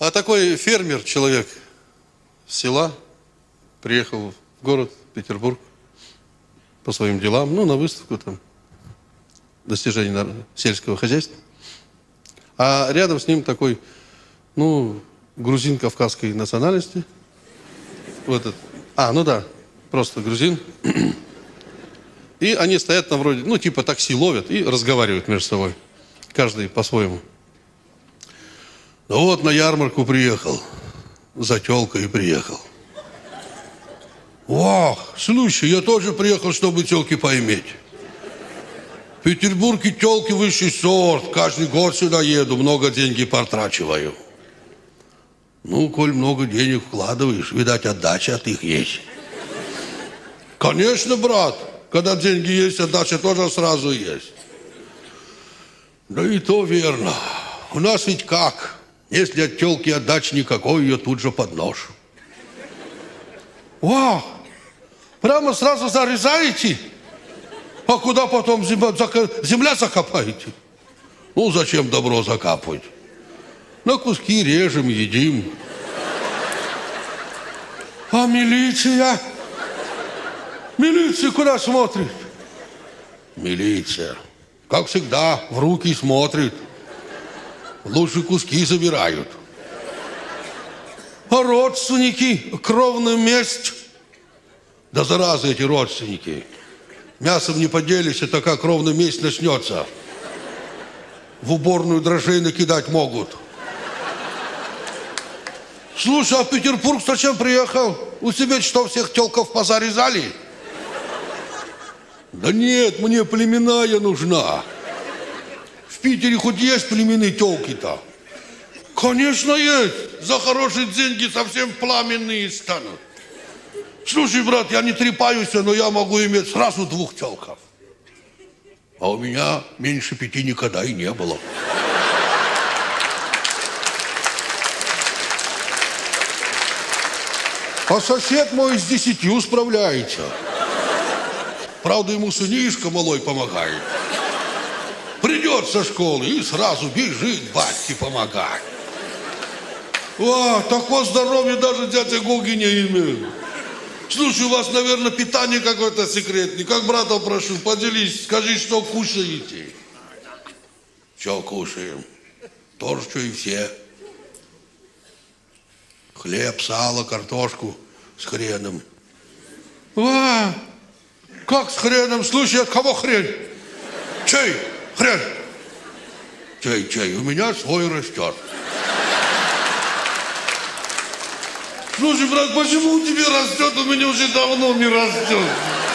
А такой фермер, человек с села, приехал в город Петербург по своим делам, ну, на выставку там, достижений сельского хозяйства. А рядом с ним такой, ну, грузин кавказской национальности. Вот этот. Ну да, просто грузин. И они стоят там вроде, ну, типа такси ловят и разговаривают между собой. Каждый по-своему. Ну вот, на ярмарку приехал. За тёлкой приехал. Ох, слушай, я тоже приехал, чтобы тёлки поиметь. В Петербурге тёлки высший сорт. Каждый год сюда еду, много денег потрачиваю. Ну, коль много денег вкладываешь, видать, отдача от их есть. Конечно, брат. Когда деньги есть, отдача тоже сразу есть. Да и то верно. У нас ведь как? Если от тёлки отдачи никакой, ее тут же под нож. Вау! Прямо сразу зарезаете? А куда потом земля закопаете? Ну, зачем добро закапывать? На куски режем, едим. А милиция? Милиция куда смотрит? Милиция, как всегда, в руки смотрит. Лучше куски забирают. А родственники, кровная месть? Да зараза эти родственники. Мясом не поделишься, такая кровная месть начнется. В уборную дрожжей накидать могут. Слушай, а в Петербург зачем приехал? У тебя что, всех тёлков позарезали? Да нет, мне племенная нужна. В Питере хоть есть племенные тёлки-то? Конечно, есть. За хорошие деньги совсем пламенные станут. Слушай, брат, я не трепаюсь, но я могу иметь сразу 2 тёлков. А у меня меньше 5 никогда и не было. А сосед мой с 10 справляется. Правда, ему сынишка малой помогает. Придет со школы и сразу бежит батьке помогать. Такое здоровье даже дядя Гоги не имеет. Слушай, у вас, наверное, питание какое-то секретное. Как брата прошу, поделись, скажи, что кушаете. Что кушаем? То же, что и все. Хлеб, сало, картошку с хреном. Как с хреном? Слушай, от кого хрен? Чей хрен? Чей? У меня свой растет. Слушай, брат, почему у тебя растет, у меня уже давно не растет?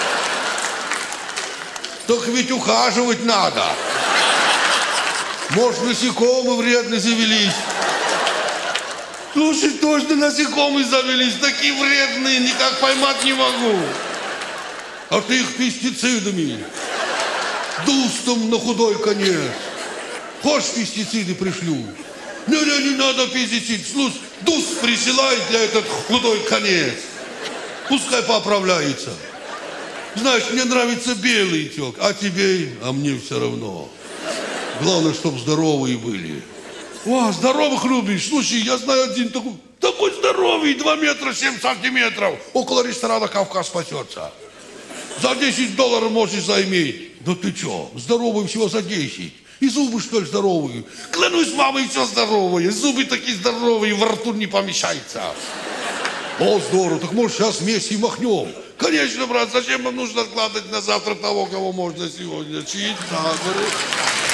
Так ведь ухаживать надо. Может, насекомые вредно завелись. Слушай, точно насекомые завелись, такие вредные, никак поймать не могу. А ты их пестицидами, дустом на худой конец. Хочешь, пестициды пришлю? Не надо пестицид. Слушай, дуст присылай для этот худой конец. Пускай поправляется. Знаешь, мне нравятся белые тёлки, а тебе, а мне все равно. Главное, чтобы здоровые были. Здоровых любишь. Слушай, я знаю один такой здоровый, 2 метра 7 сантиметров. Около ресторана «Кавказ» спасется. За $10 можешь заиметь. Да ты чё, здоровый всего за 10. И зубы, что ли, здоровые? Клянусь, мамой, все здоровые. Зубы такие здоровые, во рту не помещаются. О, здорово, так может сейчас вместе и махнем. Конечно, брат, зачем нам нужно откладывать на завтра того, кого можно сегодня? Чьи сахары?